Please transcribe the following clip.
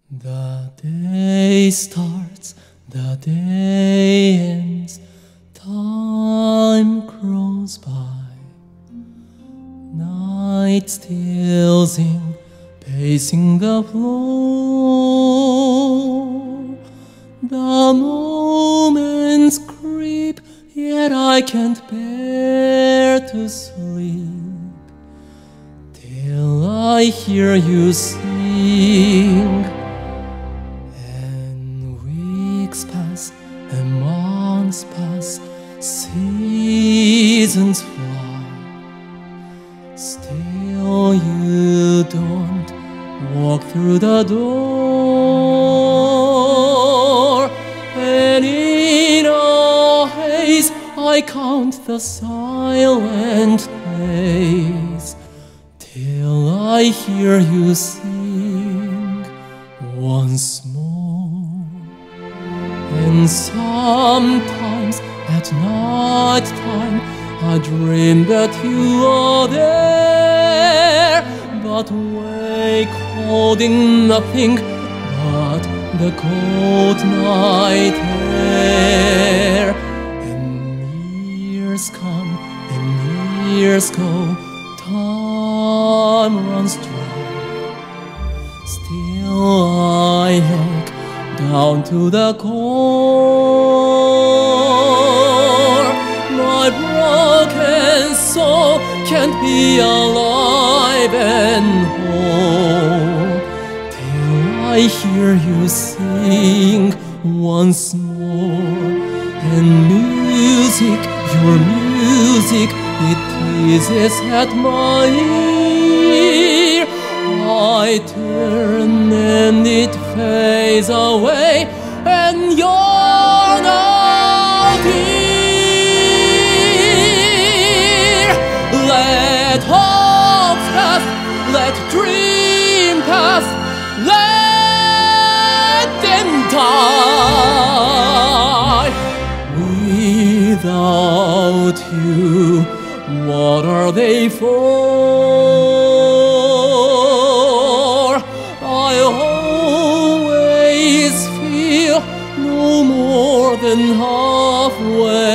The day starts, the day ends, time grows by. Night steals in, pacing the floor. The moments creep, yet I can't bear to sleep till I hear you sing. And weeks pass, and months pass, seasons fly. Still you don't walk through the door. And in a haze I count the silent days till I hear you sing once more. And sometimes at night time I dream that you are there, but wake holding nothing but the cold night air. And years come and years go, time runs dry. Still I look down to the core. My broken soul can't be alive and whole till I hear you sing once more. And music, your music, it teases at my ear. I turn and it fades away, and you're not here. Let hope pass, let dream pass, let them die. Without you, what are they for? I always feel no more than halfway.